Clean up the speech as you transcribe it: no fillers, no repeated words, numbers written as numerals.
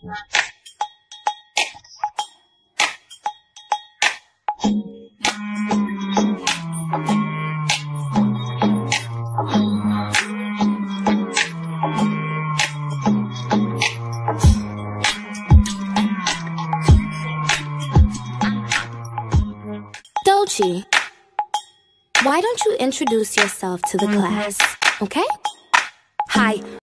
Dolce, why don't you introduce yourself to the class, okay? Hi,